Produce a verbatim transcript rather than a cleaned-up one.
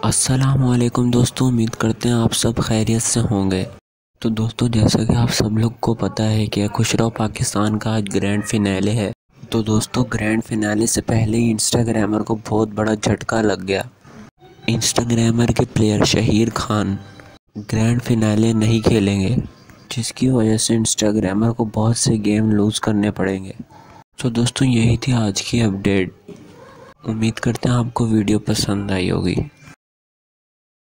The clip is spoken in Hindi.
अस्सलामुअलैकुम दोस्तों, उम्मीद करते हैं आप सब खैरियत से होंगे। तो दोस्तों, जैसा कि आप सब लोग को पता है कि खुशरो पाकिस्तान का आज ग्रैंड फिनाले है। तो दोस्तों, ग्रैंड फिनाले से पहले ही इंस्टाग्रामर को बहुत बड़ा झटका लग गया। इंस्टाग्रामर के player Shaheer Khan grand finale नहीं खेलेंगे, जिसकी वजह से इंस्टाग्रामर को बहुत से गेम लूज़ करने पड़ेंगे। तो दोस्तों, यही थी आज की अपडेट। उम्मीद करते हैं आपको वीडियो पसंद आई होगी।